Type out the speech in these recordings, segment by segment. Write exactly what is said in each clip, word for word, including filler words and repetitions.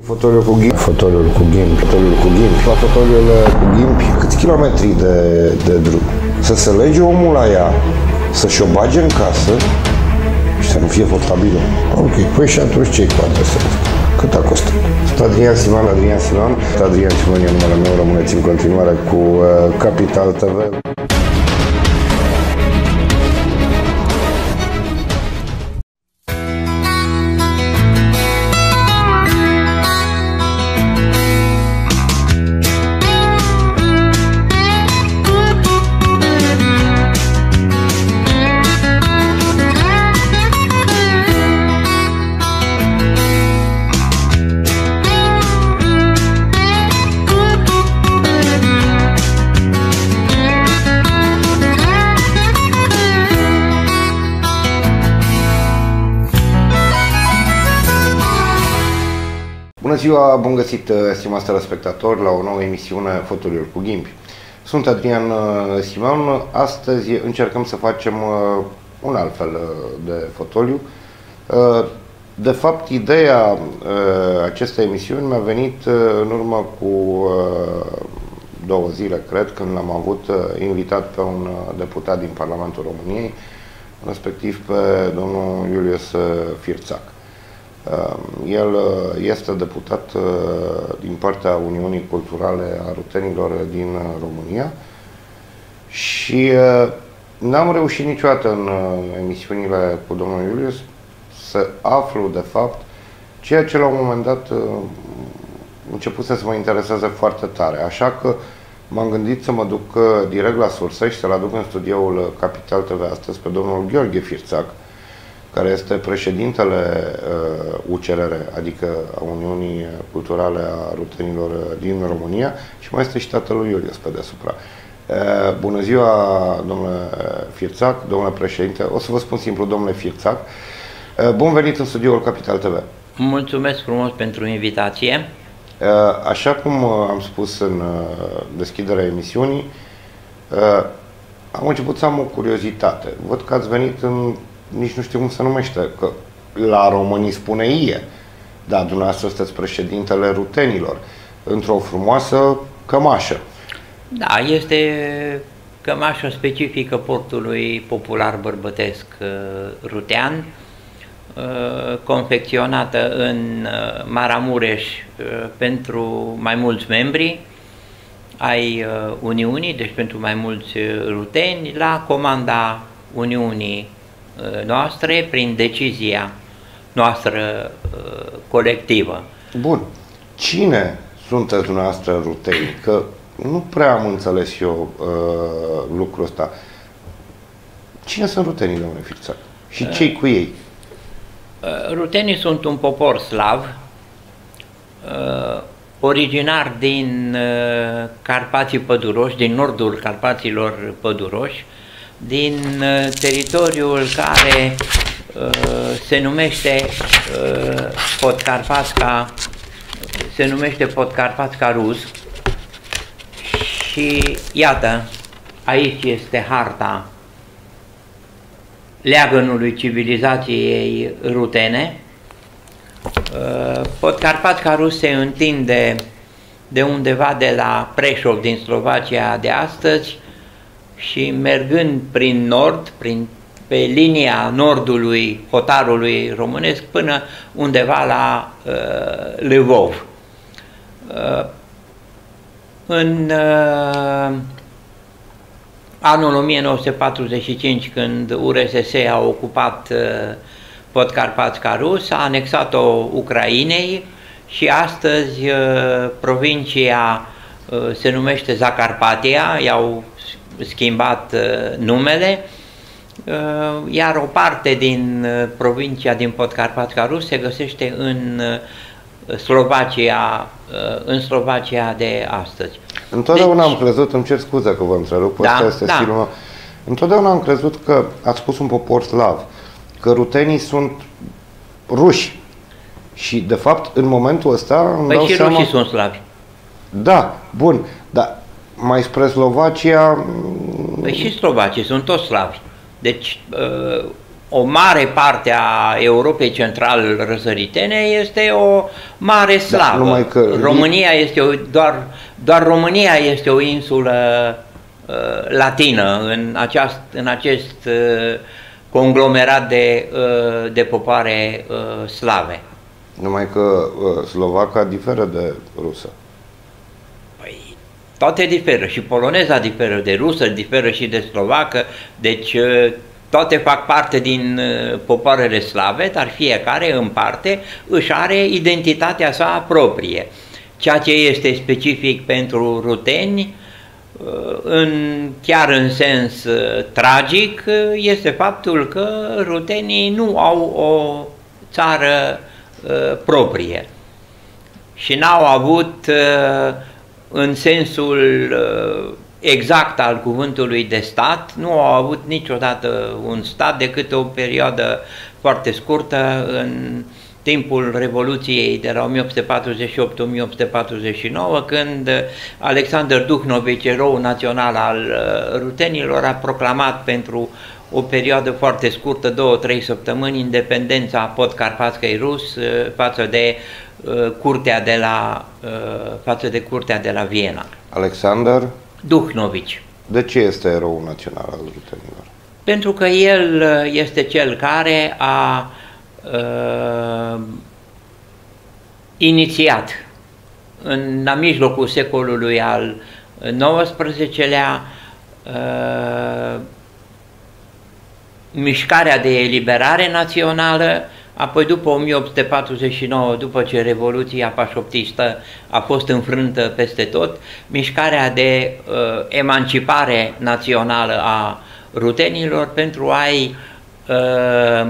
Fotoliul cu ghimpi, fotoliul cu ghimpi, fotoliul cu ghimpi, la fotoliul cu ghimpi, câți kilometri de, de drum? Să se lege omul la ea, să-și o bage în casă și să nu fie portabilă. Ok, păi și atunci ce-i cu adresa? Cât a costat? Sunt Adrian Siman, Adrian Siman. Adrian Siman e numele meu, rămâneți în continuare cu uh, Capital T V. Bună ziua, bun găsit, stimați telespectatori, la o nouă emisiune Fotoliul cu ghimpi. Sunt Adrian Siman. Astăzi încercăm să facem un alt fel de fotoliu. De fapt, ideea acestei emisiuni mi-a venit în urmă cu două zile, cred, când l-am avut invitat pe un deputat din Parlamentul României, respectiv pe domnul Iulius Firțac. El este deputat din partea Uniunii Culturale a Rutenilor din România și n-am reușit niciodată în emisiunile cu domnul Iulius să aflu de fapt ceea ce la un moment dat început să mă intereseze foarte tare. Așa că m-am gândit să mă duc direct la sursă și să-l aduc în studioul Capital T V astăzi pe domnul Gheorghe Firțac, care este președintele uh, U C R R, adică a Uniunii Culturale a Rutenilor din România, și mai este și tatălui Iulius pe deasupra. Uh, bună ziua, domnule Firțac, domnule președinte, o să vă spun simplu, domnule Firțac. Uh, bun venit în studioul Capital T V. Mulțumesc frumos pentru invitație. Uh, așa cum am spus în uh, deschiderea emisiunii, uh, am început să am o curiozitate. Văd că ați venit în... nici nu știu cum se numește, că la românii spune ie, dar dumneavoastră sunteți președintele Rutenilor, într-o frumoasă cămașă. Da, este cămașa specifică portului popular bărbătesc rutean, confecționată în Maramureș pentru mai mulți membri ai Uniunii, deci pentru mai mulți ruteni, la comanda Uniunii noastre, prin decizia noastră uh, colectivă. Bun. Cine sunteți dumneavoastră ruteni? Că nu prea am înțeles eu uh, lucrul ăsta. Cine sunt rutenii, domnule Firțac? Și uh, cei cu ei? Uh, rutenii sunt un popor slav, uh, originar din uh, Carpații Păduroși, din nordul Carpaților Păduroși, din uh, teritoriul care uh, se numește uh, Podcarpațca, se numește Podcarpațca Rus. Și iată, aici este harta leagănului civilizației rutene. Uh, Podcarpațca Rus se întinde de undeva de la Preșov din Slovacia de astăzi și mergând prin nord, prin, pe linia nordului hotarului românesc, până undeva la uh, Lvov. Uh, în uh, anul o mie nouă sute patruzeci și cinci, când U R S S a ocupat uh, Podcarpațca Rus, a anexat-o Ucrainei și astăzi uh, provincia uh, se numește Zacarpatia, i-au schimbat uh, numele, uh, iar o parte din uh, provincia din Podcarpațca Rus se găsește în uh, Slovacia, uh, în Slovacia de astăzi. Întotdeauna deci, am crezut, îmi cer scuze că vă întrerup, da, ăsta este da. stilul meu. Întotdeauna am crezut că ați spus un popor slav, că rutenii sunt ruși. Și de fapt, în momentul ăsta îmi păi dau și seama... rușii sunt slavi. Da, bun, dar mai spre Slovacia... Păi și slovacii sunt toți slavi. Deci o mare parte a Europei Central-Răsăritene este o mare slavă. Da, numai că... România este o, doar, doar România este o insulă uh, latină în, aceast, în acest uh, conglomerat de, uh, de popoare uh, slave. Numai că uh, slovaca diferă de rusă. Păi, toate diferă, și poloneza diferă de rusă, diferă și de slovacă, deci uh, toate fac parte din uh, popoarele slave, dar fiecare în parte își are identitatea sa proprie. Ceea ce este specific pentru ruteni, uh, în, chiar în sens uh, tragic, uh, este faptul că rutenii nu au o țară uh, proprie și n-au avut uh, în sensul uh, exact al cuvântului de stat, nu au avut niciodată un stat decât o perioadă foarte scurtă în timpul Revoluției de la o mie opt sute patruzeci și opt - o mie opt sute patruzeci și nouă, când Alexander Duhnovici, erou național al rutenilor, a proclamat pentru o perioadă foarte scurtă, două - trei săptămâni, independența Podcarpațului Rus față de curtea de la față de curtea de la Viena. Alexander Duhnovici. De ce este erou național al rutenilor? Pentru că el este cel care a uh, inițiat în, la mijlocul secolului al nouăsprezecelea uh, mișcarea de eliberare națională, apoi după o mie opt sute patruzeci și nouă, după ce Revoluția pașoptistă a fost înfrântă peste tot, mișcarea de uh, emancipare națională a rutenilor pentru a-i uh,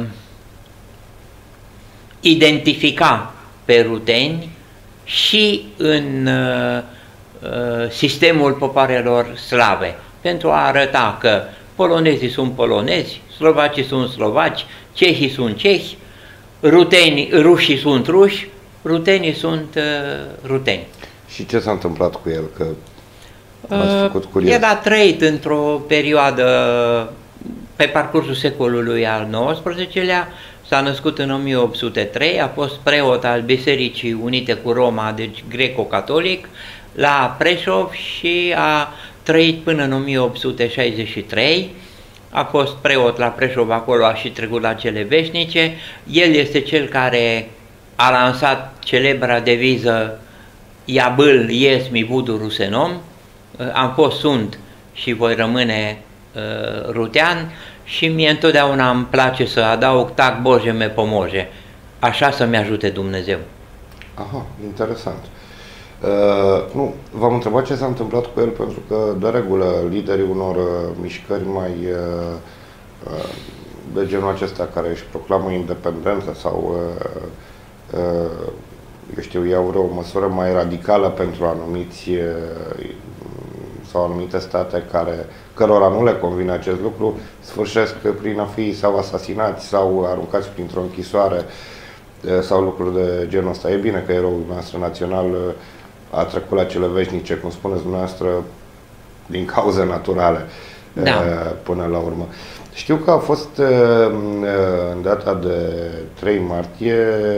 identifica pe ruteni și în uh, uh, sistemul popoarelor slave, pentru a arăta că polonezii sunt polonezi, slovacii sunt slovaci, cehii sunt cehi, Ruteni, rușii sunt ruși, rutenii sunt uh, ruteni. Și ce s-a întâmplat cu el? Că m-ați făcut curios. El a trăit într-o perioadă pe parcursul secolului al nouăsprezecelea, s-a născut în o mie opt sute trei, a fost preot al Bisericii Unite cu Roma, deci greco-catolic, la Preșov și a trăit până în o mie opt sute șaizeci și trei. A fost preot la Preșov, acolo a și trecut la cele veșnice. El este cel care a lansat celebra deviză Iabâl ies mi budu rusenom. Am fost, sunt și voi rămâne uh, rutean și mie întotdeauna îmi place să adaug tac Bože me pomože. Așa să-mi ajute Dumnezeu. Aha, interesant. Uh, nu, v-am întrebat ce s-a întâmplat cu el, pentru că, de regulă, liderii unor uh, mișcări mai uh, uh, de genul acesta, care își proclamă independența sau, uh, uh, eu știu, iau o măsură mai radicală pentru anumiți uh, sau anumite state care, cărora nu le convine acest lucru, sfârșesc prin a fi sau asasinați sau aruncați printr-o închisoare uh, sau lucruri de genul ăsta. E bine că eroul nostru național uh, a trecut la cele veșnice, cum spuneți dumneavoastră, din cauze naturale, da, până la urmă. Știu că a fost în data de trei martie,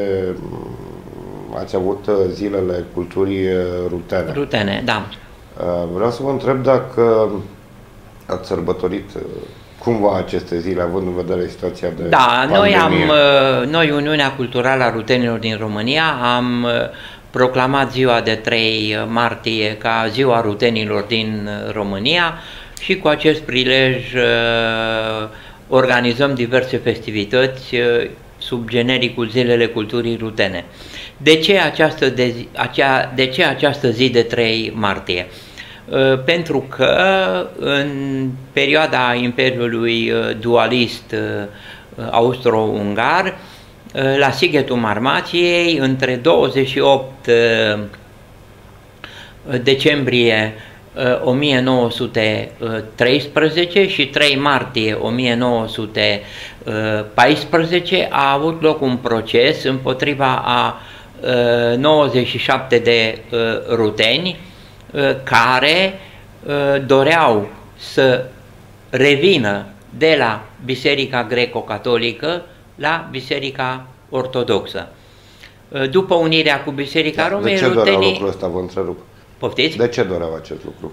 ați avut zilele culturii rutene. Rutene, da. Vreau să vă întreb dacă ați sărbătorit cumva aceste zile, având în vedere situația de Da, pandemie. noi, am, noi, Uniunea Culturală a Rutenilor din România, am proclamat ziua de trei martie ca ziua rutenilor din România și cu acest prilej uh, organizăm diverse festivități uh, sub genericul Zilele Culturii Rutene. De ce această, de, acea, de ce această zi de trei martie? Uh, pentru că în perioada Imperiului dualist uh, austro-ungar, la Sighetul Marmației, între douăzeci și opt decembrie o mie nouă sute treisprezece și trei martie o mie nouă sute paisprezece a avut loc un proces împotriva a nouăzeci și șapte de ruteni care doreau să revină de la Biserica Greco-Catolică la Biserica Ortodoxă. După unirea cu Biserica Da, Romei, de ce doreau rutenii... lucrul ăsta, vă întrerup? Poftiți? De ce doreau acest lucru?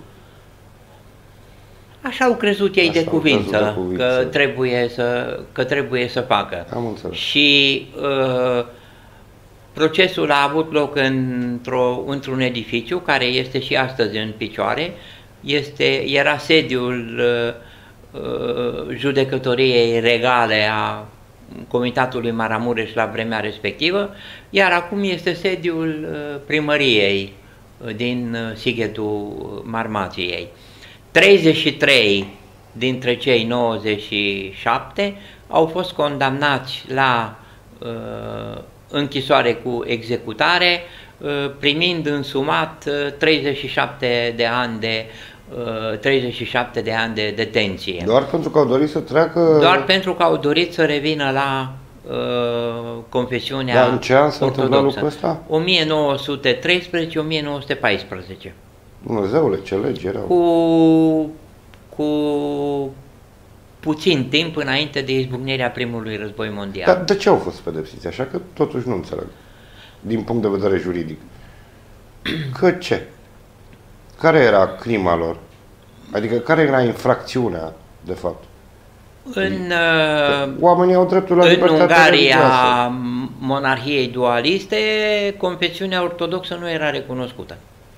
Așa au crezut ei Așa de au cuvință, crezut de cuvință. Că, trebuie să, că trebuie să facă. Am înțeles. Și uh, procesul a avut loc într-o, într-un edificiu care este și astăzi în picioare. Este, era sediul uh, uh, judecătoriei regale a Comitatului Maramureș la vremea respectivă, iar acum este sediul uh, primăriei uh, din uh, Sighetul Marmației. treizeci și trei dintre cei nouăzeci și șapte au fost condamnați la uh, închisoare cu executare, uh, primind în sumat uh, treizeci și șapte de ani de uh, treizeci și șapte de ani de detenție. Doar pentru că au dorit să treacă... Doar pentru că au dorit să revină la uh, confesiunea Dar în ce an se întâmplă ortodoxă. lucrul ăsta? o mie nouă sute treisprezece - o mie nouă sute paisprezece. Dumnezeule, ce legi erau. Cu, cu puțin timp înainte de izbucnirea primului război mondial. Dar de ce au fost pedepsiți așa? Că totuși nu înțeleg. Din punct de vedere juridic. Că ce? Care era crima lor? Adică care era infracțiunea, de fapt? În, Că oamenii au dreptul la în libertate Ungaria religioasă. monarhiei dualiste, confesiunea ortodoxă nu era recunoscută.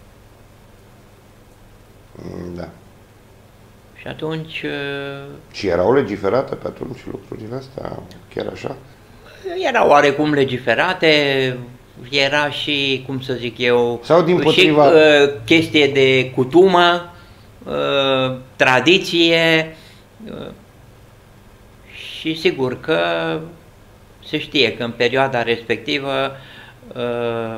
Da. Și atunci Și erau legiferate pe atunci lucrurile astea? Chiar așa? erau oarecum legiferate, era și, cum să zic eu, Sau dimpotriva... și uh, chestie de cutumă, uh, tradiție uh, și sigur că se știe că în perioada respectivă uh,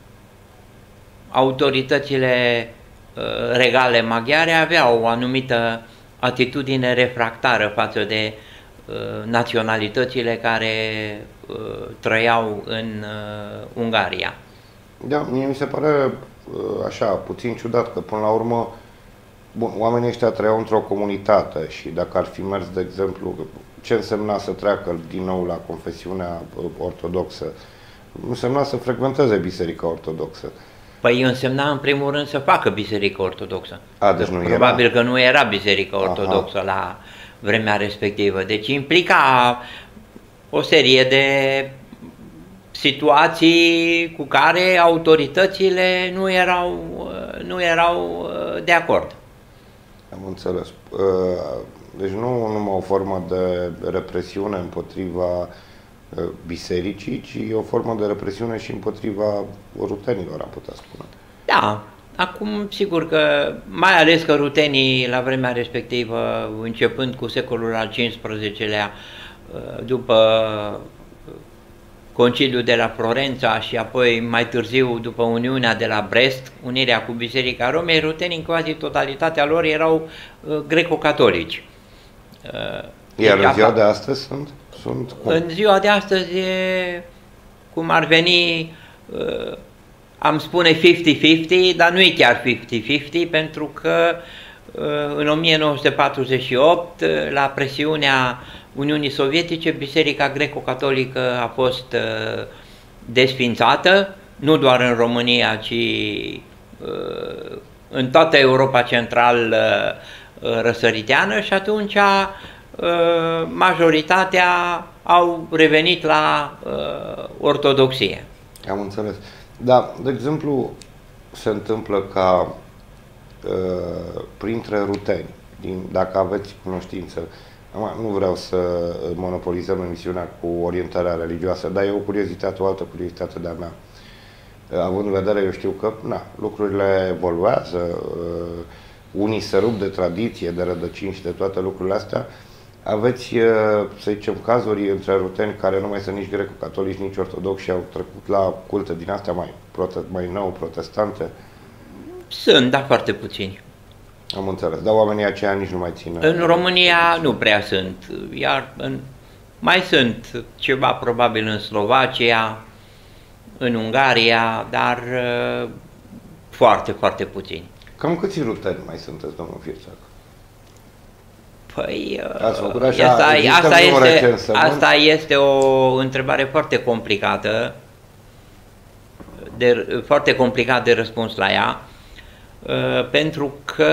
autoritățile uh, regale maghiare aveau o anumită atitudine refractară față de uh, naționalitățile care uh, trăiau în uh, Ungaria. Da, mie mi se pare uh, așa, puțin ciudat că până la urmă bun, oamenii ăștia trăiau într-o comunitate și dacă ar fi mers, de exemplu, ce însemna să treacă din nou la confesiunea ortodoxă? Însemna să frecventeze Biserica Ortodoxă. Păi însemna în primul rând să facă Biserica Ortodoxă. A, deci nu Probabil era. că nu era Biserica Ortodoxă Aha. la vremea respectivă. Deci implica o serie de situații cu care autoritățile nu erau, nu erau de acord. Am înțeles. Deci nu numai o formă de represiune împotriva bisericii, ci o formă de represiune și împotriva rutenilor, am putea spune. Da, acum sigur că, mai ales că rutenii la vremea respectivă, începând cu secolul al cincisprezecelea, după Conciliul de la Florența și apoi mai târziu după Uniunea de la Brest, unirea cu Biserica Romei, rutenii în quasi totalitatea lor erau greco-catolici. Iar deci, în ziua de astăzi sunt? sunt cum? În ziua de astăzi e, cum ar veni, am spune cincizeci cincizeci, dar nu e chiar cincizeci cincizeci, pentru că în o mie nouă sute patruzeci și opt, la presiunea Uniunii Sovietice, Biserica Greco-Catolică a fost desfințată, nu doar în România, ci în toată Europa Central-Răsăriteană și atunci majoritatea au revenit la ortodoxie. Am înțeles. Da, de exemplu, se întâmplă ca uh, printre ruteni, din, dacă aveți cunoștință, nu vreau să monopolizăm emisiunea cu orientarea religioasă, dar e o curiozitate, o altă curiozitate de-a mea. Având în vedere, eu știu că na, lucrurile evoluează, uh, unii se rup de tradiție, de rădăcini și de toate lucrurile astea. Aveți, să zicem, cazuri între ruteni care nu mai sunt nici greco-catolici, nici ortodoxi și au trecut la culte din astea mai, mai nou, protestante? Sunt, dar foarte puțini. Am înțeles, dar oamenii aceia nici nu mai țin. În România nu prea sunt, iar în, mai sunt ceva probabil în Slovacia, în Ungaria, dar uh, foarte, foarte puțini. Cam câți ruteni mai sunteți, domnul Firțac? Păi, Ați făcut așa, asta, asta, este, asta este o întrebare foarte complicată, de, foarte complicat de răspuns la ea, pentru că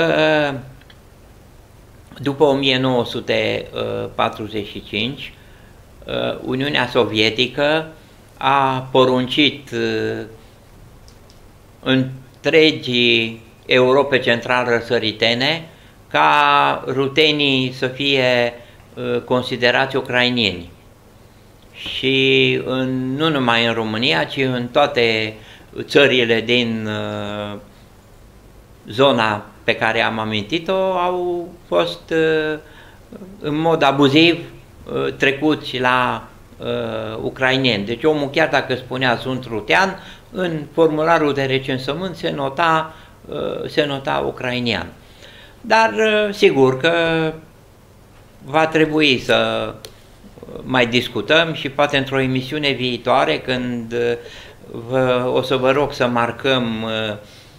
după o mie nouă sute patruzeci și cinci, Uniunea Sovietică a poruncit întregii Europe central-răsăritene ca rutenii să fie considerați ucrainieni. Și în, nu numai în România, ci în toate țările din zona pe care am amintit-o au fost în mod abuziv trecuți la uh, ucraineni. Deci omul, chiar dacă spunea sunt rutean, în formularul de recensământ se nota, uh, se nota ucrainian. Dar uh, sigur că va trebui să mai discutăm și poate într-o emisiune viitoare, când uh, vă, o să vă rog să marcăm uh,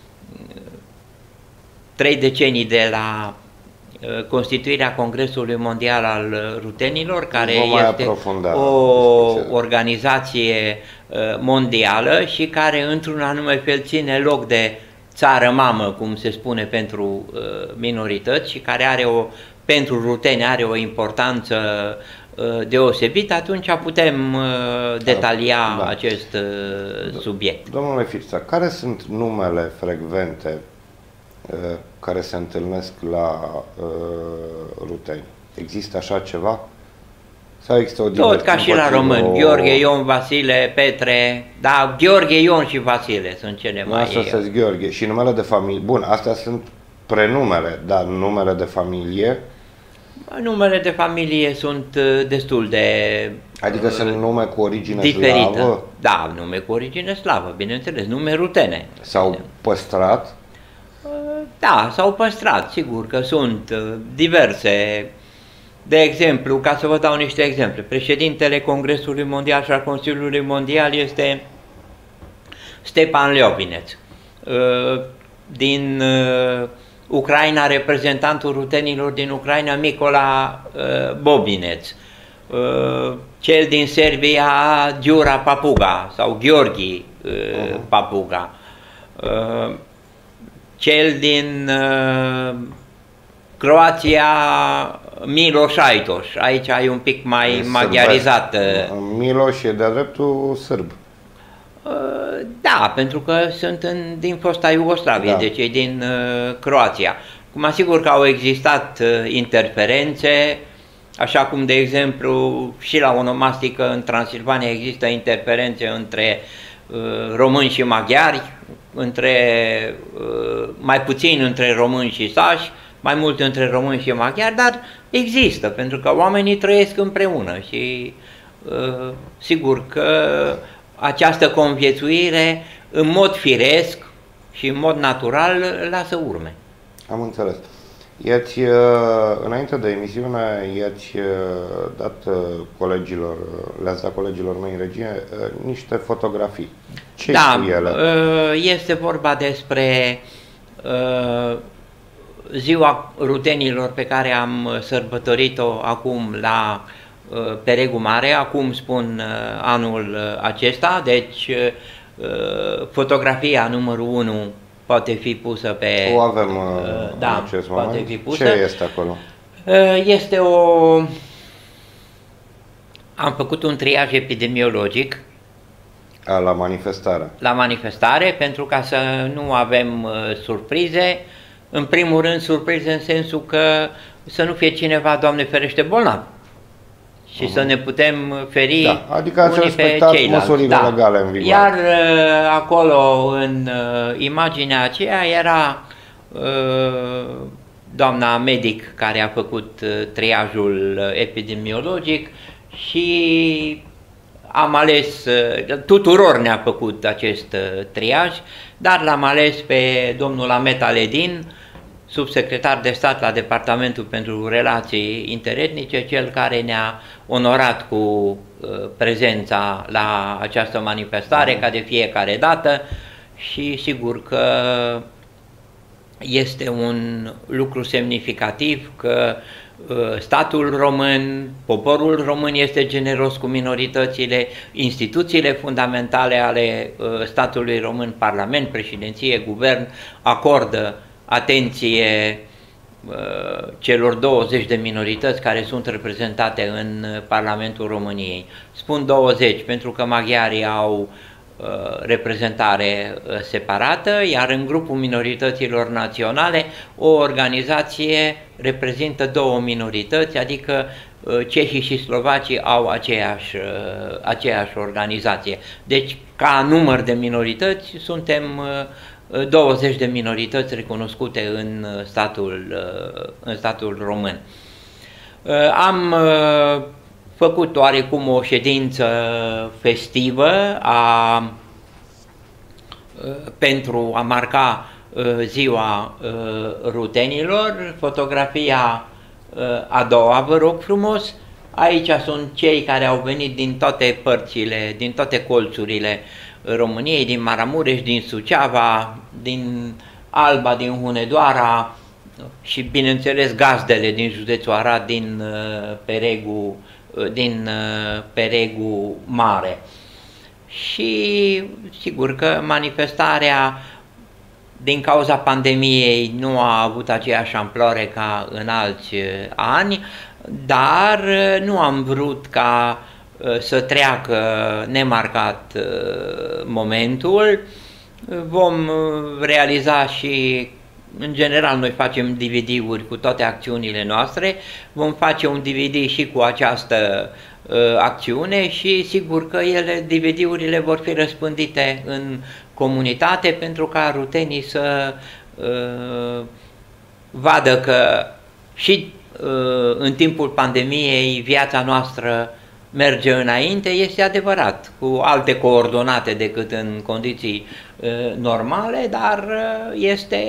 trei decenii de la constituirea Congresului Mondial al Rutenilor, care este o organizație mondială și care într-un anume fel ține loc de țară mamă, cum se spune, pentru minorități și care are o, pentru ruteni are o importanță deosebită, atunci putem detalia da. acest subiect. Domnule Firța, care sunt numele frecvente care se întâlnesc la uh, ruteni? Există așa ceva? Sau există o Tot ca și la români, o... Gheorghe, Ion, Vasile, Petre, da, Gheorghe, Ion și Vasile sunt cele mai... Asta să Gheorghe. Și numele de familie, bun, astea sunt prenumele, dar numele de familie? Numele de familie sunt destul de... Adică uh, sunt nume cu origine diferită. slavă? Da, nume cu origine slavă, bineînțeles, nume rutene. S-au păstrat? Da, s-au păstrat, sigur că sunt diverse. De exemplu, ca să vă dau niște exemple, președintele Congresului Mondial și al Consiliului Mondial este Stepan Leovineț. Din Ucraina, reprezentantul rutenilor din Ucraina, Micola Bobineț. Cel din Serbia, Giura Papuga sau Gheorghi Papuga. Cel din uh, Croația, Miloš Ajtoš. Aici ai un pic mai maghiarizat. Miloš e de-a dreptul sârb. Uh, da, pentru că sunt în, din fosta Iugoslavie, da. Deci e din uh, Croația. Cum asigur că au existat uh, interferențe, așa cum, de exemplu, și la onomastică în Transilvania există interferențe între uh, români și maghiari, între, mai puțin între români și sași, mai mult între români și maghiari, dar există, pentru că oamenii trăiesc împreună și sigur că această conviețuire în mod firesc și în mod natural lasă urme. Am înțeles. I-ați, înainte de emisiune, i-ați dat colegilor, le-ați dat colegilor mei în regie niște fotografii. Ce da, cu ele? Este vorba despre ziua rutenilor pe care am sărbătorit-o acum la Peregu Mare, acum spun anul acesta, deci fotografia numărul unu poate fi pusă pe... O avem da, în acest poate moment. Fi pusă. Ce este acolo? Este o... Am făcut un triaj epidemiologic A, la manifestare. La manifestare, pentru ca să nu avem uh, surprize. În primul rând, surprize în sensul că să nu fie cineva, Doamne ferește, bolnav. Și uh-huh. să ne putem feri da, adică ați unii pe ceilalți. Măsurile da. legale în vigoare. Iar uh, acolo, în uh, imaginea aceea, era uh, doamna medic care a făcut uh, triajul epidemiologic și am ales, uh, tuturor ne-a făcut acest uh, triaj, dar l-am ales pe domnul Ahmet Aledin, subsecretar de stat la Departamentul pentru Relații Interetnice, cel care ne-a onorat cu uh, prezența la această manifestare, mm. ca de fiecare dată, și sigur că este un lucru semnificativ că statul român, poporul român este generos cu minoritățile, instituțiile fundamentale ale statului român, Parlament, președinție, guvern, acordă atenție celor douăzeci de minorități care sunt reprezentate în Parlamentul României. Spun douăzeci pentru că maghiarii au reprezentare separată, iar în grupul minorităților naționale o organizație reprezintă două minorități, adică cehii și slovacii au aceeași, aceeași organizație. Deci, ca număr de minorități, suntem douăzeci de minorități recunoscute în statul, în statul român. Am făcut oarecum o ședință festivă a, pentru a marca ziua rutenilor. Fotografia a doua, vă rog frumos. Aici sunt cei care au venit din toate părțile, din toate colțurile României, din Maramureș, din Suceava, din Alba, din Hunedoara și, bineînțeles, gazdele din județul Arad, din Peregu, din Peregu Mare. Și sigur că manifestarea din cauza pandemiei nu a avut aceeași amploare ca în alți ani, dar nu am vrut ca să treacă nemarcat momentul. Vom realiza și, în general, noi facem D V D-uri cu toate acțiunile noastre, vom face un D V D și cu această uh, acțiune și sigur că ele, D V D-urile vor fi răspândite în comunitate pentru ca rutenii să uh, vadă că și uh, în timpul pandemiei viața noastră merge înainte, este adevărat, cu alte coordonate decât în condiții uh, normale, dar uh, este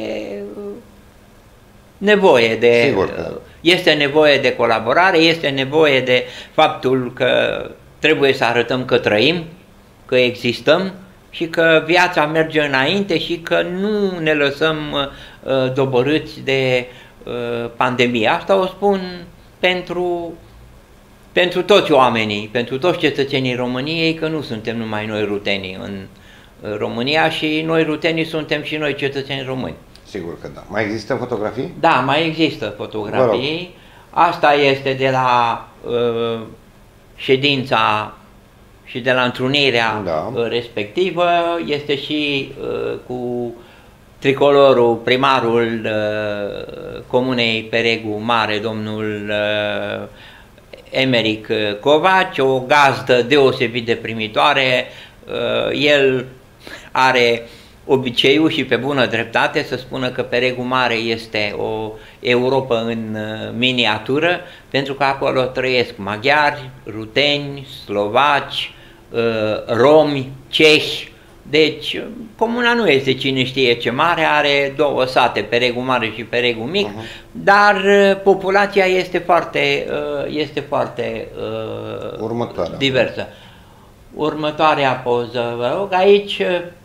nevoie de uh, este nevoie de colaborare, este nevoie de faptul că trebuie să arătăm că trăim, că existăm și că viața merge înainte și că nu ne lăsăm uh, doborâți de uh, pandemie. Asta o spun pentru Pentru toți oamenii, pentru toți cetățenii României, că nu suntem numai noi rutenii în România și noi rutenii suntem și noi cetățeni români. Sigur că da. Mai există fotografii? Da, mai există fotografii. Asta este de la uh, ședința și de la întrunirea da. respectivă. Este și uh, cu tricolorul, primarul uh, Comunei Peregu Mare, domnul uh, Emeric Covaci, o gazdă deosebit de primitoare. El are obiceiul și pe bună dreptate să spună că Peregu Mare este o Europa în miniatură, pentru că acolo trăiesc maghiari, ruteni, slovaci, romi, cehi. Deci, comuna nu este cine știe ce mare, are două sate, Peregu Mare și Peregu Mic, uh-huh. dar populația este foarte, este foarte Următoarea. diversă. Următoarea poză, vă rog, aici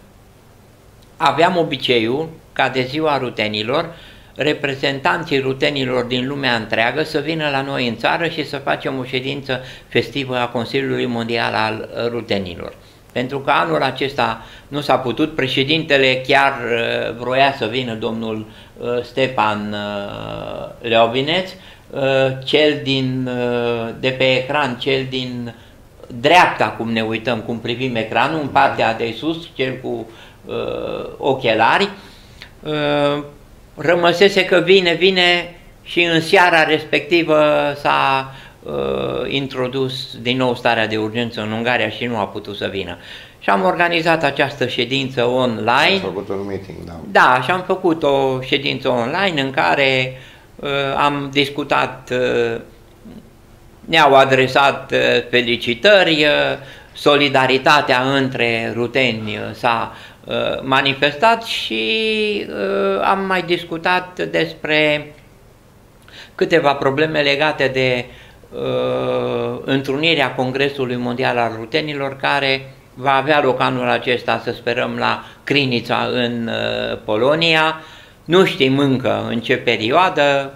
aveam obiceiul, ca de ziua rutenilor, reprezentanții rutenilor din lumea întreagă să vină la noi în țară și să facem o ședință festivă a Consiliului Mondial al Rutenilor. Pentru că anul acesta nu s-a putut, președintele chiar uh, vroia să vină, domnul uh, Stepan uh, Leobineț, uh, cel din, uh, de pe ecran, cel din dreapta, cum ne uităm, cum privim ecranul, în partea de sus, cel cu uh, ochelari, uh, rămăsese că vine, vine și în seara respectivă s-a Uh, introdus din nou starea de urgență în Ungaria și nu a putut să vină. Și am organizat această ședință online. Am făcut un meeting, da. Da, și am făcut o ședință online în care uh, am discutat, uh, ne-au adresat uh, felicitări, uh, solidaritatea între ruteni s-a uh, manifestat și uh, am mai discutat despre câteva probleme legate de Uh, întrunirea Congresului Mondial al Rutenilor, care va avea loc anul acesta, să sperăm, la Krynica în uh, Polonia. Nu știm încă în ce perioadă,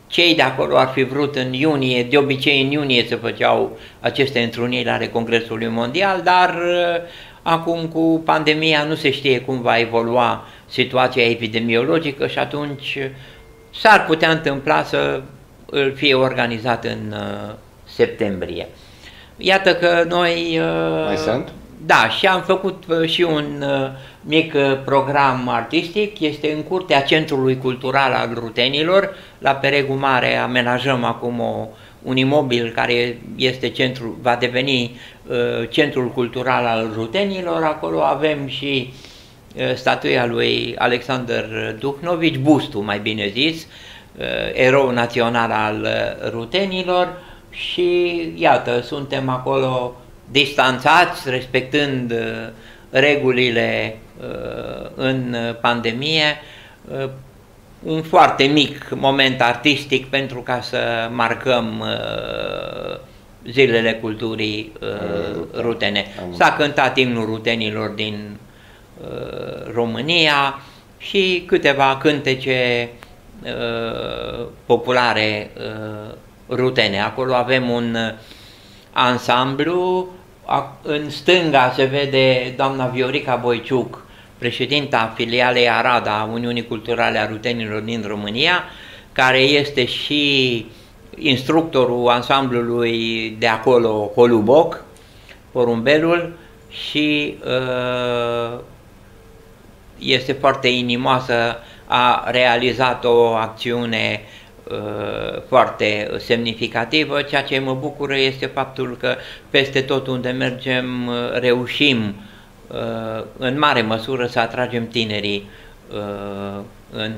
cei de acolo ar fi vrut în iunie, de obicei în iunie se făceau aceste întruniri ale Congresului Mondial, dar acum cu pandemia nu se știe cum va evolua situația epidemiologică și atunci s-ar putea întâmpla să îl fie organizat în septembrie. Iată că noi... Mai sunt? Da, și am făcut și un mic program artistic, este în curtea Centrului Cultural al Rutenilor, la Peregu Mare amenajăm acum o, un imobil care este centru, va deveni uh, Centrul Cultural al Rutenilor, acolo avem și uh, statuia lui Alexander Duhnovici, bustul mai bine zis, uh, erou național al uh, Rutenilor și iată, suntem acolo distanțați, respectând uh, regulile uh, în pandemie, uh, un foarte mic moment artistic pentru ca să marcăm uh, zilele culturii uh, rutene. S-a cântat imnul rutenilor din uh, România și câteva cântece uh, populare uh, rutene. Acolo avem un ansamblu, în stânga se vede doamna Viorica Boiciuc, președinta filialei Arada a Uniunii Culturale a Rutenilor din România, care este și instructorul ansamblului de acolo, Holuboc, Porumbelul, și uh, este foarte inimoasă, a realizat o acțiune uh, foarte semnificativă. Ceea ce mă bucură este faptul că peste tot unde mergem reușim în mare măsură să atragem tinerii în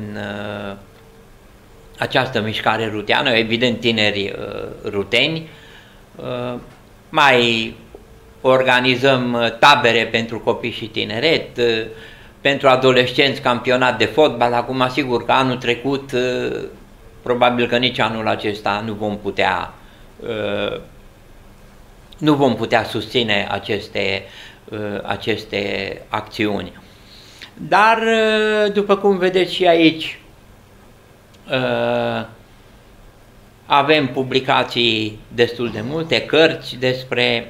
această mișcare ruteană, evident tineri ruteni. Mai organizăm tabere pentru copii și tineret, pentru adolescenți campionat de fotbal. Acum sigur că anul trecut, probabil că nici anul acesta nu vom putea nu vom putea susține aceste aceste acțiuni. Dar, după cum vedeți și aici, avem publicații destul de multe, cărți despre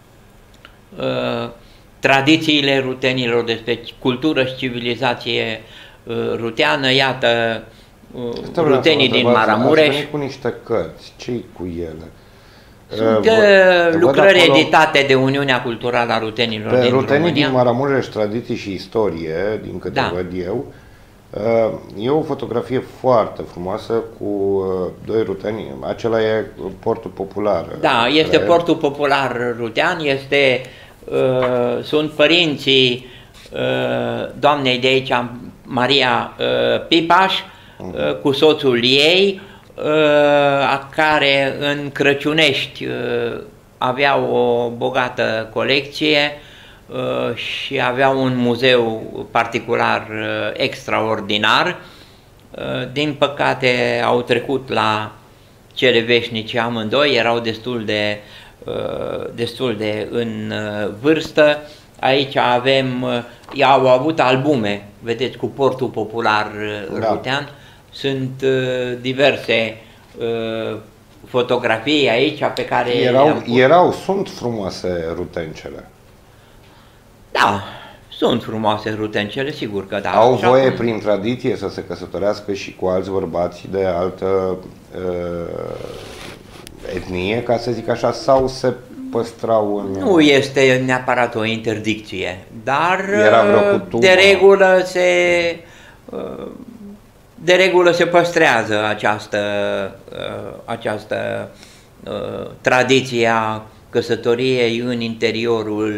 tradițiile rutenilor, despre cultură și civilizație ruteană. Iată, rutenii din Maramureș. Ați venit cu niște cărți, ce-i cu ele? Sunt uh, lucrări acolo, editate de Uniunea Culturală a Rutenilor din România. Rutenii din Maramureș, tradiții și istorie, din câte da. văd eu. E o fotografie foarte frumoasă cu doi ruteni. Acela e portul popular. Da, este care... portul popular rutean, este, uh, sunt părinții uh, doamnei de aici, Maria uh, Pipaș, uh, cu soțul ei, a care în Crăciunești avea o bogată colecție și avea un muzeu particular extraordinar. Din păcate au trecut la cele veșnice amândoi, erau destul de, destul de în vârstă. Aici avem, au avut albume, vedeți, cu portul popular rutean. Da. Sunt uh, diverse uh, fotografii aici pe care erau, erau, sunt frumoase rutencele. Da, sunt frumoase rutencele, sigur că da. Au voie acum... prin tradiție să se căsătorească și cu alți bărbați de altă uh, etnie, ca să zic așa, sau se păstrau în... Nu este neapărat o interdicție, dar era vreo de regulă se... Uh, De regulă se păstrează această, această tradiție a căsătoriei în interiorul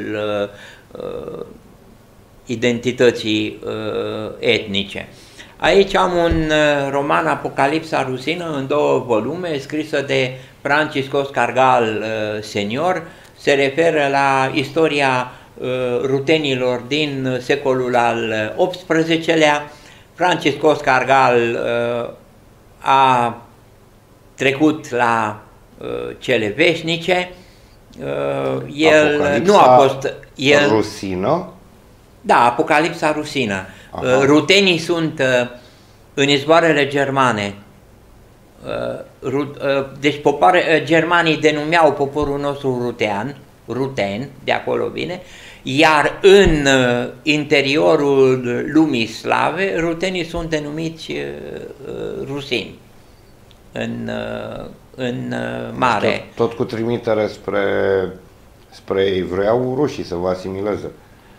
identității etnice. Aici am un roman, Apocalipsa Rusină, în două volume, scrisă de Franciscos Cargal senior. Se referă la istoria rutenilor din secolul al optsprezecelea. Franciscos Cargal uh, a trecut la uh, cele veșnice. Uh, el Apocalipsa nu a fost el, Rusină? Da, Apocalipsa Rusină. Uh, rutenii sunt uh, în izvoarele germane. Deci popoare, germanii denumeau poporul nostru rutean, ruten, de acolo vine, iar în interiorul lumii slave, rutenii sunt denumiți rusini, în, în mare. Tot, tot cu trimitere spre, spre ei, vreau rușii să vă asimileze.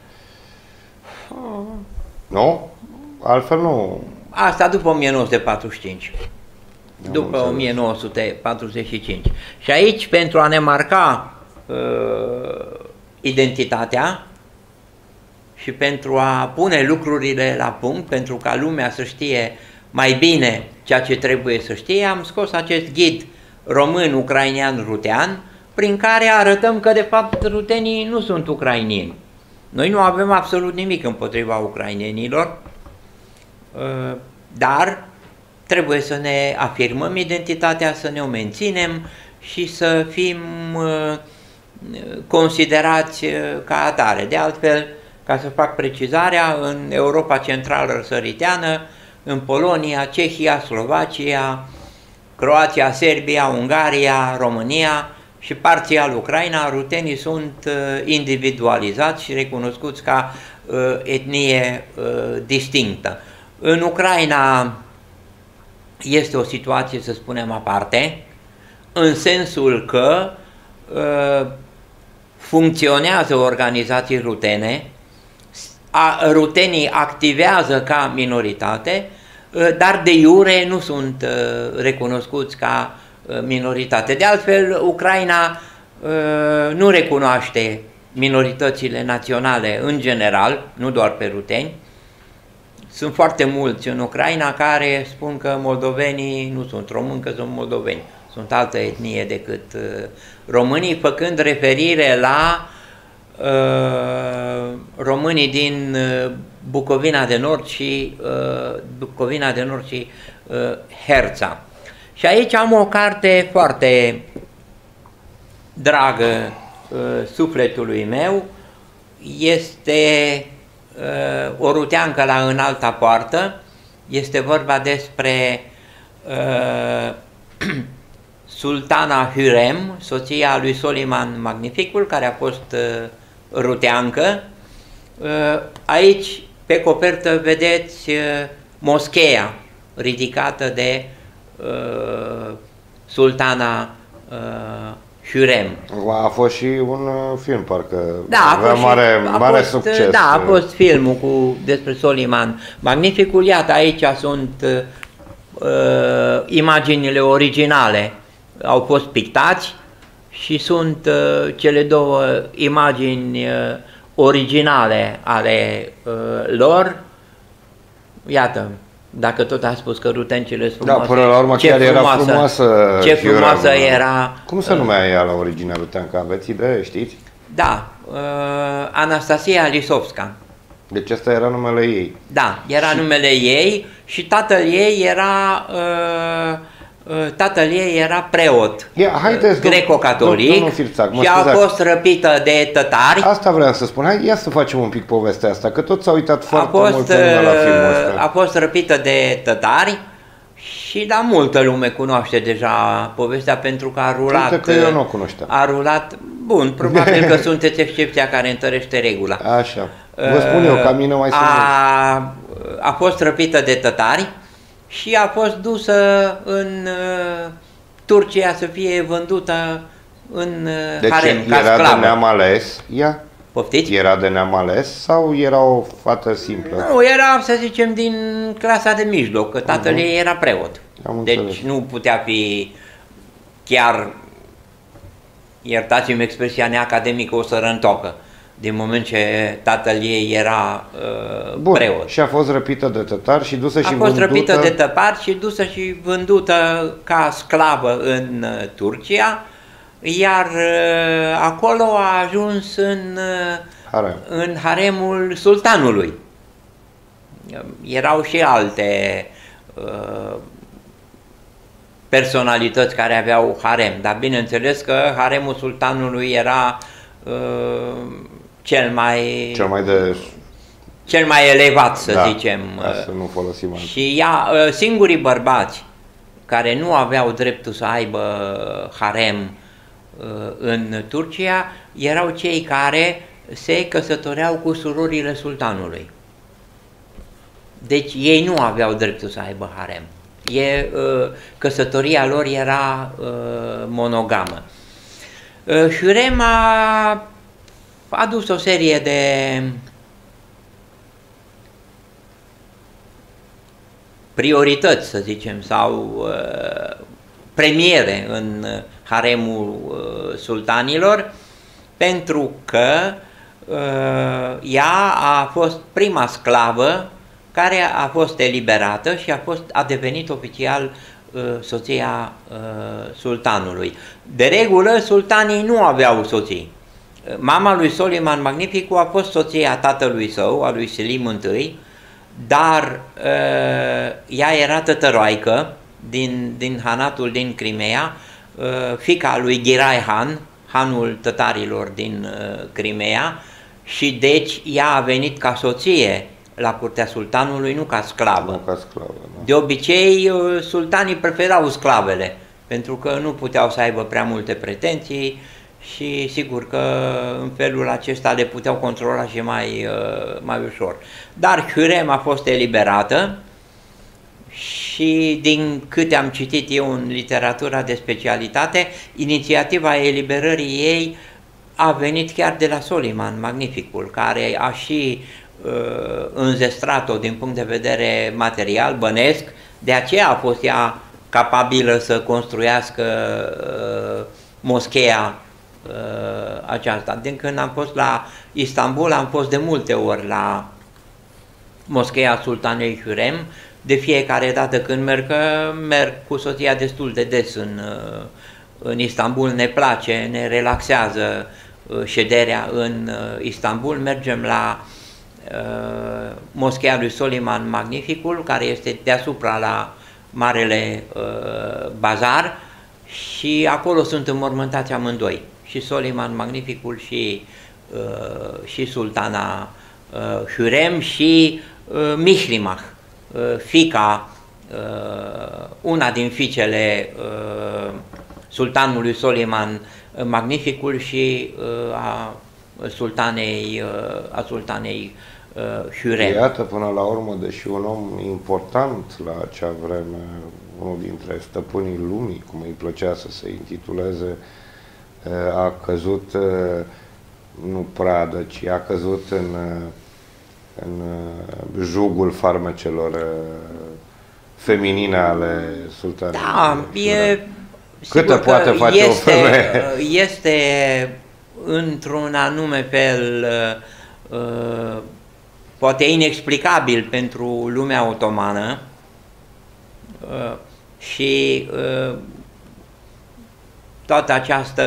Nu? Altfel nu. Asta după o mie nouă sute patruzeci și cinci. Am După înțeles. o mie nouă sute patruzeci și cinci. Și aici, pentru a ne marca uh, identitatea și pentru a pune lucrurile la punct, pentru ca lumea să știe mai bine ceea ce trebuie să știe, am scos acest ghid român-ucrainean-rutean, prin care arătăm că, de fapt, rutenii nu sunt ucrainieni. Noi nu avem absolut nimic împotriva ucrainenilor, uh, dar trebuie să ne afirmăm identitatea, să ne o menținem și să fim uh, considerați uh, ca atare. De altfel, ca să fac precizarea, în Europa Centrală Răsăriteană, în Polonia, Cehia, Slovacia, Croația, Serbia, Ungaria, România și parțial Ucraina, rutenii sunt uh, individualizați și recunoscuți ca uh, etnie uh, distinctă. În Ucraina este o situație, să spunem, aparte, în sensul că uh, funcționează organizații rutene, a, rutenii activează ca minoritate, uh, dar de iure nu sunt uh, recunoscuți ca uh, minoritate. De altfel, Ucraina uh, nu recunoaște minoritățile naționale în general, nu doar pe ruteni. Sunt foarte mulți în Ucraina care spun că moldovenii nu sunt români, că sunt moldoveni. Sunt altă etnie decât uh, românii, făcând referire la uh, românii din uh, Bucovina de Nord și uh, Bucovina de Nord și uh, Herța. Și aici am o carte foarte dragă uh, sufletului meu. Este uh, o ruteancă la Înalta Poartă. Este vorba despre uh, Sultana Hürrem, soția lui Soliman Magnificul, care a fost uh, ruteancă. Uh, aici, pe copertă, vedeți uh, moscheea ridicată de uh, Sultana uh, Hürrem. A fost și un uh, film, parcă da, avea și, mare, a mare fost, succes. Da, a fost filmul cu, despre Soliman Magnificul. Iată, aici sunt uh, imaginile originale. Au fost pictați și sunt uh, cele două imagini uh, originale ale uh, lor. Iată, dacă tot a spus că rutencile sunt frumoase, da, până la urmă chiar era frumoasă. Ce frumoasă era. Cum se numea ea la originea ruteancă? Aveți idee, știți? Da, uh, Anastasia Lisovska. Deci asta era numele ei. Da, era și... numele ei și tatăl ei era uh, tatăl ei era preot greco-catolic și a fost răpită de tătari. Asta vreau să spun. Hai, ia să facem un pic povestea asta, că tot s-a uitat foarte fost, multă lume la filmul ăsta. A fost răpită de tătari și da, multă lume cunoaște deja povestea pentru că a rulat. Uite că eu nu o cunoșteam. A rulat, bun, probabil că sunteți excepția care întărește regula. Așa, vă spun eu, ca mine mai sunt. A, a fost răpită de tătari și a fost dusă în uh, Turcia să fie vândută în uh, deci harem, ca era sclavă. de neam ales ea? Poftiți? Era de neam ales sau era o fată simplă? Nu, era, să zicem, din clasa de mijloc, că tatăl ei uh-huh. era preot. Am deci înțeles. Nu putea fi chiar, iertați-mi expresia neacademică, o sărăntocă, din moment ce tatăl ei era uh, Bun. preot. Și a fost răpită de tătari și dusă a și fost vândută... răpită de tătari și dusă și vândută ca sclavă în uh, Turcia, iar uh, acolo a ajuns în, uh, Harem. în haremul sultanului. Erau și alte uh, personalități care aveau harem, dar bineînțeles că haremul sultanului era uh, cel mai cel mai de cel mai elevat, să da, zicem. Ca să nu folosim alt. Și ea, singurii bărbați care nu aveau dreptul să aibă harem în Turcia erau cei care se căsătoreau cu surorile sultanului. Deci ei nu aveau dreptul să aibă harem. E, căsătoria lor era monogamă. Hürrem a adus o serie de priorități, să zicem, sau premiere în haremul sultanilor, pentru că ea a fost prima sclavă care a fost eliberată și a, fost, a devenit oficial soția sultanului. De regulă, sultanii nu aveau soții. Mama lui Soliman Magnificul a fost soția tatălui său, a lui Selim I, dar ea era tătăroaică din, din hanatul din Crimea, fiica lui Ghirai Han, hanul tătarilor din Crimea, și deci ea a venit ca soție la curtea sultanului, nu ca sclavă. Nu ca sclavă, da. De obicei, sultanii preferau sclavele, pentru că nu puteau să aibă prea multe pretenții și sigur că în felul acesta le puteau controla și mai, mai ușor. Dar Hürrem a fost eliberată și din câte am citit eu în literatura de specialitate, inițiativa eliberării ei a venit chiar de la Soliman Magnificul, care a și uh, înzestrat-o din punct de vedere material, bănesc, de aceea a fost ea capabilă să construiască uh, moscheea uh, aceasta. Din când am fost la Istanbul, am fost de multe ori la moscheea Sultanei Hürrem. De fiecare dată când merg, că merg cu soția destul de des în, în Istanbul, ne place, ne relaxează șederea în Istanbul, mergem la uh, moscheea lui Soliman Magnificul, care este deasupra la Marele uh, Bazar, și acolo sunt înmormântați amândoi, și Soliman Magnificul și, uh, și sultana uh, Hürrem și uh, Mihrimah, fiica, una din fiicele sultanului Soliman Magnificul și a sultanei, a sultanei Hürrem. Iată, până la urmă, deși un om important la acea vreme, unul dintre stăpânii lumii, cum îi plăcea să se intituleze, a căzut nu pradă, ci a căzut în în jugul farmecelor feminine ale sultanului. Da, e, câtă poate face este, o femeie? Este într-un anume fel poate inexplicabil pentru lumea otomană și toată această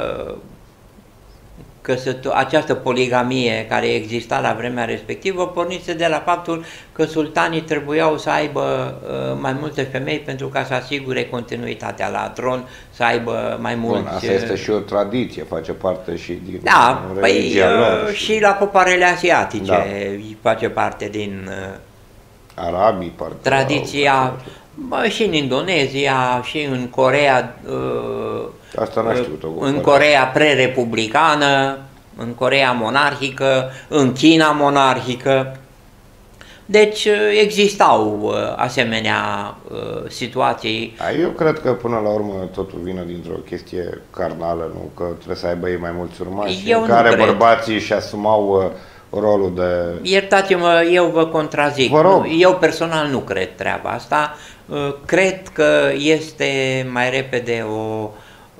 Că această poligamie care exista la vremea respectivă pornise de la faptul că sultanii trebuiau să aibă uh, mai multe femei pentru ca să asigure continuitatea la tron, să aibă mai mulți... Bun, asta este și o tradiție, face parte și din da, religia păi, lor. Și... și la popoarele asiatice da. face parte din... Uh, Arabii, parcă. tradiția, bă, și în Indonezia, și în Coreea... Uh, Asta n-a știut-o, în Coreea pre-republicană, în Coreea monarhică, în China monarhică. Deci existau asemenea situații. Eu cred că până la urmă totul vine dintr-o chestie carnală, nu? Că trebuie să aibă ei mai mulți urmași, eu în care cred. bărbații își asumau rolul de... Iertați-mă, eu vă contrazic. Vă rog. Eu personal nu cred treaba asta. Cred că este mai repede o...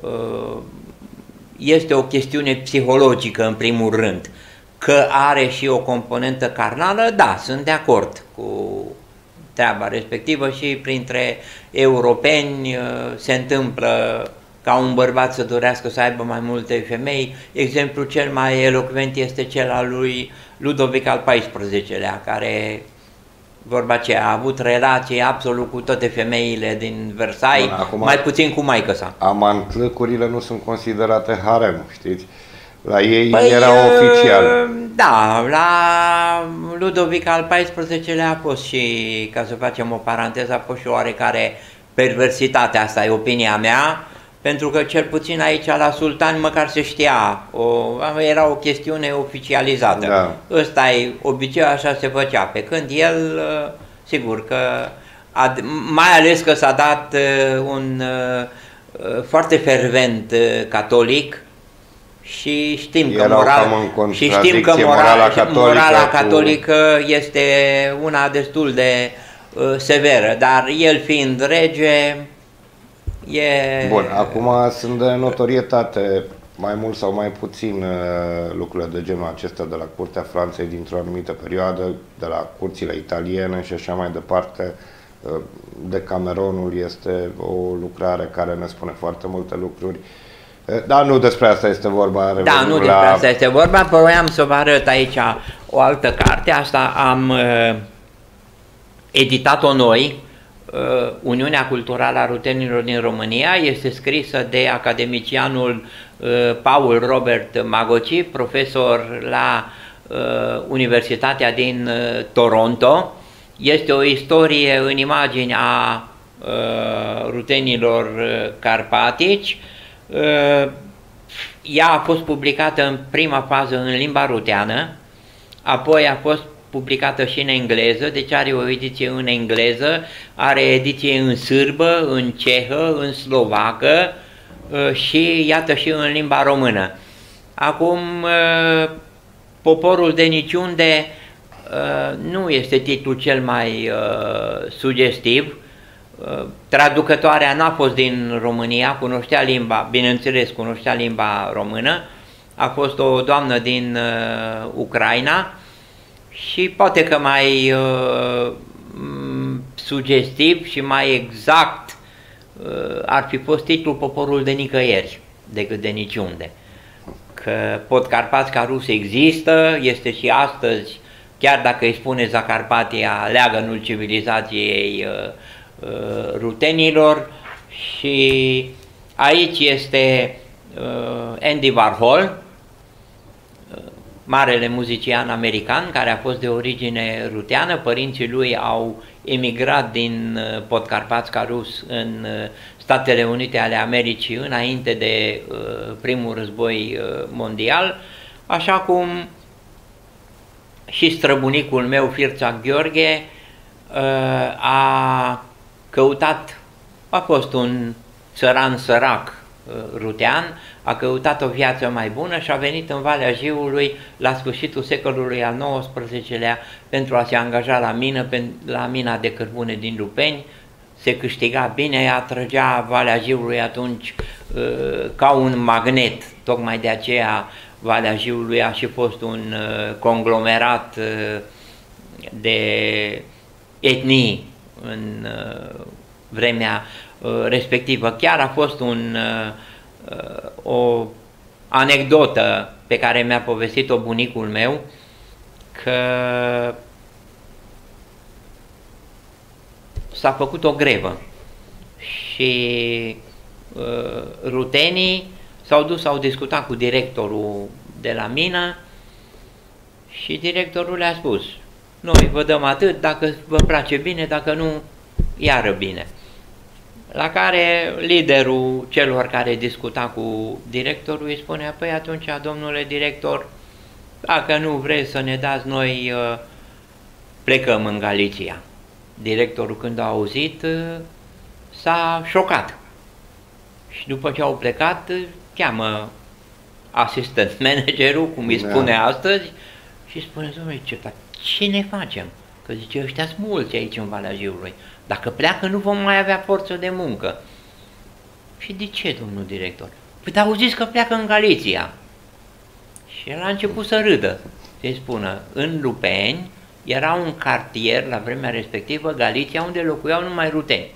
este o chestiune psihologică în primul rând. Că are și o componentă carnală, da, sunt de acord cu treaba respectivă și printre europeni se întâmplă ca un bărbat să dorească să aibă mai multe femei. Exemplul cel mai elocvent este cel al lui Ludovic al paisprezecelea, care, vorba aceea, a avut relații absolut cu toate femeile din Versailles, Bun, acum, mai puțin cu maică-sa. Amantlăcurile nu sunt considerate harem, știți? La ei păi, era oficial. Da, la Ludovic al paisprezecelea a fost și, ca să facem o paranteză, a fost și oarecare perversitatea, asta e opinia mea, pentru că cel puțin aici la sultan măcar se știa, o, era o chestiune oficializată. Da. Ăsta e obiceiul, așa se făcea, pe când el, sigur că, a, mai ales că s-a dat un foarte fervent catolic, și știm că, moral, și știm că moral, morala, catolică, morala catolică cu... este una destul de uh, severă, dar el fiind rege, e... Bun, acum sunt de notorietate, mai mult sau mai puțin, uh, lucrurile de genul acesta de la Curtea Franței dintr-o anumită perioadă, de la curțile italiene și așa mai departe. Uh, Decameronul este o lucrare care ne spune foarte multe lucruri. Dar nu despre asta este vorba. Da, nu despre la... asta este vorba. Vroiam să vă arăt aici o altă carte. Asta am uh, editat-o noi. Uh, Uniunea Culturală a Rutenilor din România. Este scrisă de academicianul uh, Paul Robert Magoci, profesor la uh, Universitatea din uh, Toronto. Este o istorie în imagini a uh, rutenilor uh, carpatici. Ea a fost publicată în prima fază în limba ruteană, apoi a fost publicată și în engleză, deci are o ediție în engleză, are ediție în sârbă, în cehă, în slovacă și iată și în limba română. Acum, Poporul de niciunde nu este titlul cel mai sugestiv. Traducătoarea n-a fost din România, cunoștea limba, bineînțeles cunoștea limba română, a fost o doamnă din uh, Ucraina și poate că mai uh, sugestiv și mai exact uh, ar fi fost titlul Poporul de nicăieri decât de niciunde. Că Podcarpațca Rus există, este și astăzi, chiar dacă îi spune Zacarpatia, leagănul civilizației uh, rutenilor, și aici este uh, Andy Warhol, uh, marele muzician american care a fost de origine ruteană. Părinții lui au emigrat din uh, Podcarpațca Rus în uh, Statele Unite ale Americii înainte de uh, primul război uh, mondial, așa cum și străbunicul meu, Firțac Gheorghe, uh, a căutat, a fost un țăran sărac rutean, a căutat o viață mai bună și a venit în Valea Jiului la sfârșitul secolului al nouăsprezecelea pentru a se angaja la mină, la mina de cărbune din Lupeni. Se câștiga bine, atrăgea Valea Jiului atunci ca un magnet, tocmai de aceea Valea Jiului a și fost un conglomerat de etnii în uh, vremea uh, respectivă. Chiar a fost un, uh, o anecdotă pe care mi-a povestit-o bunicul meu, că s-a făcut o grevă și uh, rutenii s-au dus, au discutat cu directorul de la mină și directorul le-a spus: noi vă dăm atât, dacă vă place bine, dacă nu, iară bine. La care liderul celor care discuta cu directorul îi spunea: păi atunci, domnule director, dacă nu vreți să ne dați, noi plecăm în Galiția. Directorul, când a auzit, s-a șocat. Și după ce au plecat, cheamă asistent managerul, cum îi spune astăzi, și spune: domnule, ce fac? Ce ne facem? Că zice, ăștia sunt mulți aici în Valea Jiului. Dacă pleacă, nu vom mai avea forță de muncă. Și de ce, domnul director? Păi te auziți că pleacă în Galiția. Și el a început să râdă. Să-i spună, în Lupeni era un cartier, la vremea respectivă, Galiția, unde locuiau numai ruteni.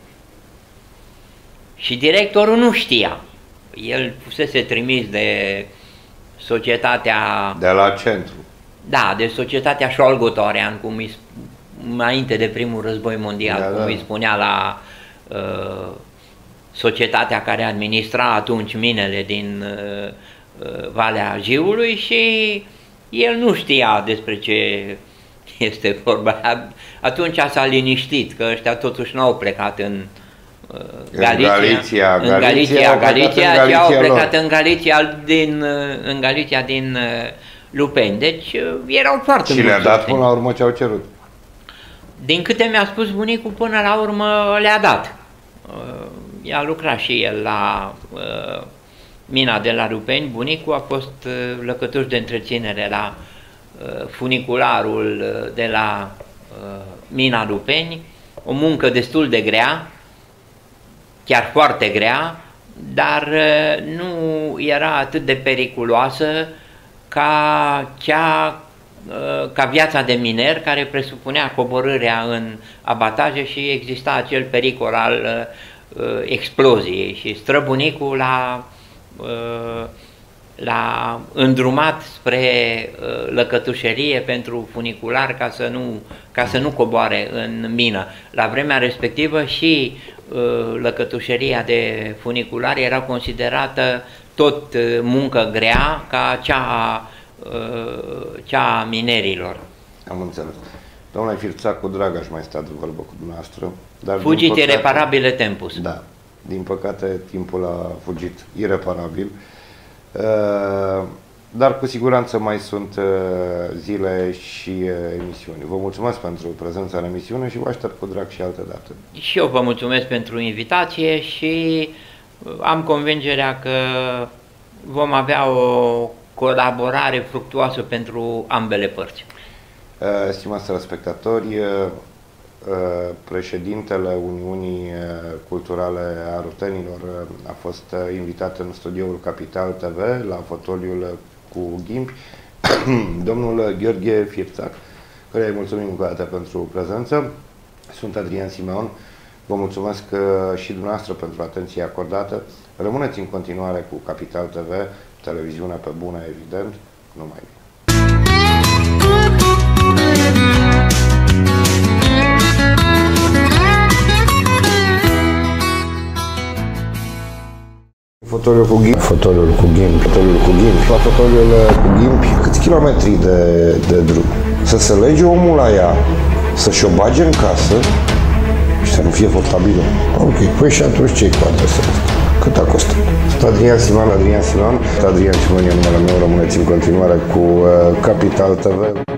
Și directorul nu știa. El fusese trimis de societatea... De la centru. Da, de societatea Șolgotorean, cum îi, înainte de primul război mondial, da, cum da. îi spunea la uh, societatea care administra atunci minele din uh, Valea Jiului, și el nu știa despre ce este vorba. Atunci s-a liniștit, că ăștia totuși n-au plecat în Galicia, Galicia, în Galicia, Galicia, Galicia, Galicia și au lor. plecat în Galicia din, în Galicia din Lupeni. Deci erau foarte Și le-a mulți dat oameni. până la urmă ce au cerut. Din câte mi-a spus bunicul, până la urmă le-a dat. I-a lucrat și el la uh, mina de la Rupeni. Bunicul a fost uh, lăcătuș de întreținere la uh, funicularul uh, de la uh, mina Rupeni. O muncă destul de grea, chiar foarte grea, dar uh, nu era atât de periculoasă ca cea ca viața de miner, care presupunea coborârea în abataje și exista acel pericol al uh, exploziei. Și străbunicul l-a, uh, l-a îndrumat spre uh, lăcătușerie pentru funicular ca să, nu, ca să nu coboare în mină. La vremea respectivă și uh, lăcătușeria de funicular era considerată tot uh, muncă grea ca cea a cea a minerilor. Am înțeles. Domnule Firța, cu drag aș mai sta de vorbă cu dumneavoastră. Dar Fugit păcate, ireparabile tempus. Da. Din păcate, timpul a fugit ireparabil. Dar cu siguranță mai sunt zile și emisiuni. Vă mulțumesc pentru prezența în emisiune și vă aștept cu drag și altă dată. Și eu vă mulțumesc pentru invitație și am convingerea că vom avea o colaborare fructuoasă pentru ambele părți. Stimați telespectatori, președintele Uniunii Culturale a Rutenilor a fost invitat în studioul Capital T V la fotoliul cu ghimpi, domnul Gheorghe Firțac, care îi mulțumim încă o dată pentru prezență. Sunt Adrian Simeon, vă mulțumesc și dumneavoastră pentru atenția acordată. Rămâneți în continuare cu Capital T V, televiziunea pe bună, evident, numai bine. Fotoliul cu ghimpi, fotoliul cu ghimpi, fotoliul cu ghimpi, la fotoliul cu ghimpi, câți kilometri de, de drum? Să se lege omul la ea, să-și o bage în casă și să nu fie contabilă. Ok, păi și atunci ce-i cu adresa asta? Cât a costat? Adrian Simeon, Adrian Simeon, Adrian Simeon e numele meu, rămâneți în continuare cu uh, Capital T V.